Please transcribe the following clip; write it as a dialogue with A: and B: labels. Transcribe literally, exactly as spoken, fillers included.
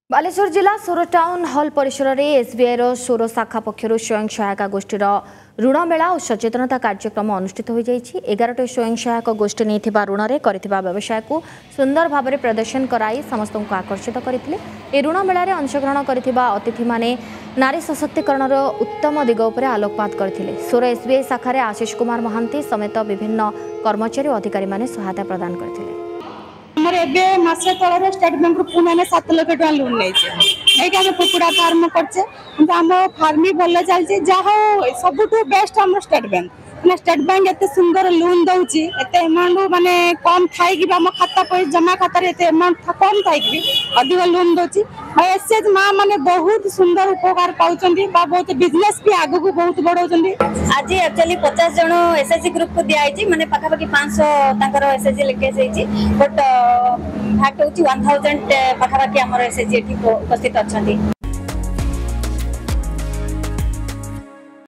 A: बालेश्वर जिला सोर टाउन हल परिसर में एसबीआई सोर शाखा पक्षर स्वयं सहायता गोष्ठी ऋण मेला और सचेतनता कार्यक्रम अनुष्ठित हो जाएगी। एगारटी स्वयं सहायक गोष्ठी नहीं ऋण में व्यवसाय को सुंदर भाव में प्रदर्शन कराई समस्त को आकर्षित करते। ऋण मेल अंशग्रहण कर अतिथि माने नारी सशक्तिकरण उत्तम दिग उपर आलोकपात करते। सोर एसबीआई शाखार आशीष कुमार महांती समेत विभिन्न कर्मचारी और अधिकारी माने सहायता प्रदान करते।
B: मासे तलर स्टेट बैंक पुणे सात लाख टका लोन नहीं कुकुड़ा फार्म करचे फार्मी भल चलती जहाँ सब बेस्ट आम स्टेट बैंक मैंने स्टेट बैंक एत सुंदर लोन दौर एत अमाउंट माने कम थी खाता पैसा जमा खाता अमाउंट कम थी अधिक लोन दौर एसएच माँ मैंने बहुत सुंदर उपकार पाँच बहुत बिजनेस भी आग को बहुत बढ़ाऊँ।
C: आज एक्चुअली पचास जन एसएचजी ग्रुप को दिखाई मैंने पाखापाखि पाँच सौ एसएचजी लिकेज बट फैक्ट हूँ वन थाउजेंड पाखापाखि आम एसएचजी उपस्थित अच्छा।